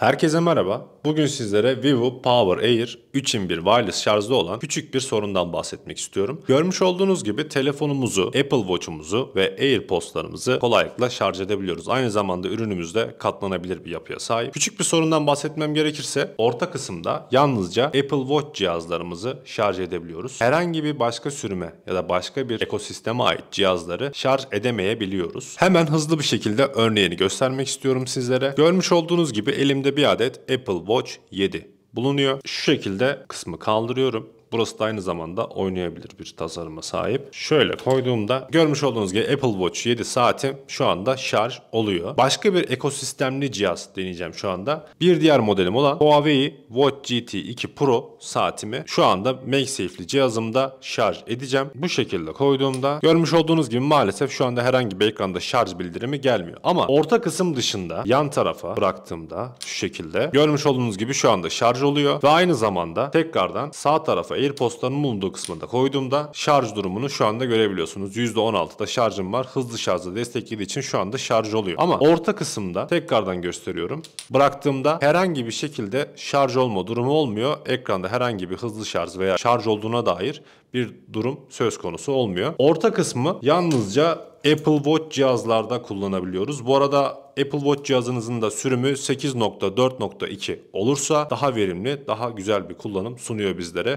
Herkese merhaba. Bugün sizlere Vivo Power Air 3 in 1 wireless şarjlı olan küçük bir sorundan bahsetmek istiyorum. Görmüş olduğunuz gibi telefonumuzu, Apple Watch'umuzu ve AirPods'larımızı kolaylıkla şarj edebiliyoruz. Aynı zamanda ürünümüz de katlanabilir bir yapıya sahip. Küçük bir sorundan bahsetmem gerekirse orta kısımda yalnızca Apple Watch cihazlarımızı şarj edebiliyoruz. Herhangi bir başka sürüme ya da başka bir ekosisteme ait cihazları şarj edemeyebiliyoruz. Hemen hızlı bir şekilde örneğini göstermek istiyorum sizlere. Görmüş olduğunuz gibi elimde bir adet Apple Watch 7 bulunuyor. Şu şekilde kısmı kaldırıyorum. Burası da aynı zamanda oynayabilir bir tasarıma sahip. Şöyle koyduğumda görmüş olduğunuz gibi Apple Watch 7 saatim şu anda şarj oluyor. Başka bir ekosistemli cihaz deneyeceğim şu anda. Bir diğer modelim olan Huawei Watch GT 2 Pro saatimi şu anda MagSafe'li cihazımda şarj edeceğim. Bu şekilde koyduğumda görmüş olduğunuz gibi maalesef şu anda herhangi bir ekranda şarj bildirimi gelmiyor. Ama orta kısım dışında yan tarafa bıraktığımda şu şekilde görmüş olduğunuz gibi şu anda şarj oluyor ve aynı zamanda tekrardan sağ tarafa AirPods'ların bulunduğu kısmında koyduğumda şarj durumunu şu anda görebiliyorsunuz. %16'da şarjım var. Hızlı şarjı desteklediği için şu anda şarj oluyor. Ama orta kısımda tekrardan gösteriyorum. Bıraktığımda herhangi bir şekilde şarj olma durumu olmuyor. Ekranda herhangi bir hızlı şarj veya şarj olduğuna dair bir durum söz konusu olmuyor. Orta kısmı yalnızca Apple Watch cihazlarda kullanabiliyoruz. Bu arada Apple Watch cihazınızın da sürümü 8.4.2 olursa daha verimli, daha güzel bir kullanım sunuyor bizlere.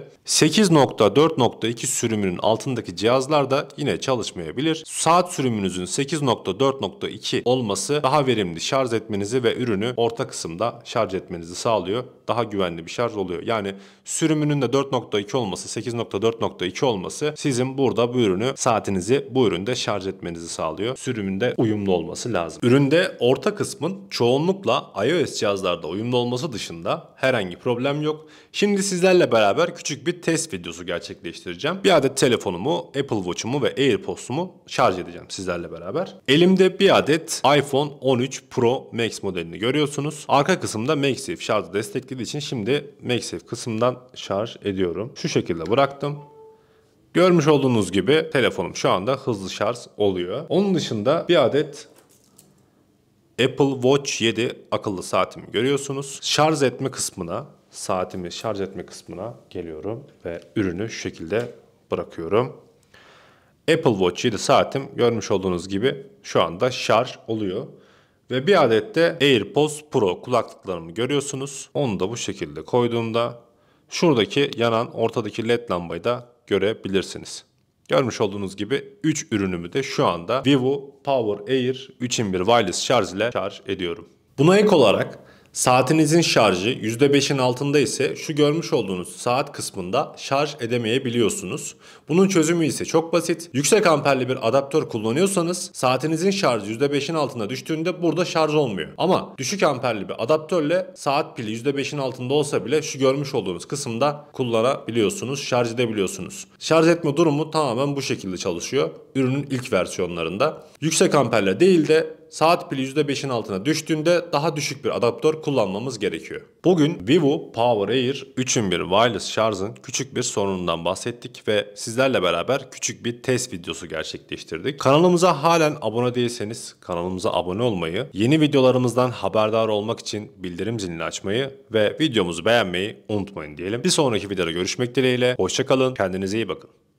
8.4.2 sürümünün altındaki cihazlar da yine çalışmayabilir. Saat sürümünüzün 8.4.2 olması daha verimli şarj etmenizi ve ürünü orta kısımda şarj etmenizi sağlıyor. Daha güvenli bir şarj oluyor. Yani sürümünün de 4.2 olması, 8.4.2 olması sizin burada bu ürünü, saatinizi bu üründe şarj etmenizi sağlıyor. Sürümünde uyumlu olması lazım. Üründe orta kısmın çoğunlukla iOS cihazlarda uyumlu olması dışında herhangi problem yok. Şimdi sizlerle beraber küçük bir test videosu gerçekleştireceğim. Bir adet telefonumu, Apple Watch'umu ve AirPods'umu şarj edeceğim sizlerle beraber. Elimde bir adet iPhone 13 Pro Max modelini görüyorsunuz. Arka kısımda MagSafe şarjı desteklediği için şimdi MagSafe kısmından şarj ediyorum. Şu şekilde bıraktım. Görmüş olduğunuz gibi telefonum şu anda hızlı şarj oluyor. Onun dışında bir adet Apple Watch 7 akıllı saatimi görüyorsunuz. Şarj etme kısmına, saatimi şarj etme kısmına geliyorum ve ürünü şu şekilde bırakıyorum. Apple Watch 7 saatim görmüş olduğunuz gibi şu anda şarj oluyor. Ve bir adet de AirPods Pro kulaklıklarımı görüyorsunuz. Onu da bu şekilde koyduğumda şuradaki yanan ortadaki led lambayı da görebilirsiniz. Görmüş olduğunuz gibi 3 ürünümü de şu anda Vivo Power Air 3 in 1 wireless şarj ile şarj ediyorum. Buna ek olarak saatinizin şarjı %5'in altında ise şu görmüş olduğunuz saat kısmında şarj edemeyebiliyorsunuz. Bunun çözümü ise çok basit. Yüksek amperli bir adaptör kullanıyorsanız saatinizin şarjı %5'in altına düştüğünde burada şarj olmuyor. Ama düşük amperli bir adaptörle saat pili %5'in altında olsa bile şu görmüş olduğunuz kısımda kullanabiliyorsunuz, şarj edebiliyorsunuz. Şarj etme durumu tamamen bu şekilde çalışıyor. Ürünün ilk versiyonlarında. Yüksek amperle değil de saat pili %5'in altına düştüğünde daha düşük bir adaptör kullanmamız gerekiyor. Bugün Vivo Power Air 3 in 1 wireless şarjın küçük bir sorunundan bahsettik ve sizlerle beraber küçük bir test videosu gerçekleştirdik. Kanalımıza halen abone değilseniz kanalımıza abone olmayı, yeni videolarımızdan haberdar olmak için bildirim zilini açmayı ve videomuzu beğenmeyi unutmayın diyelim. Bir sonraki videoda görüşmek dileğiyle. Hoşça kalın, kendinize iyi bakın.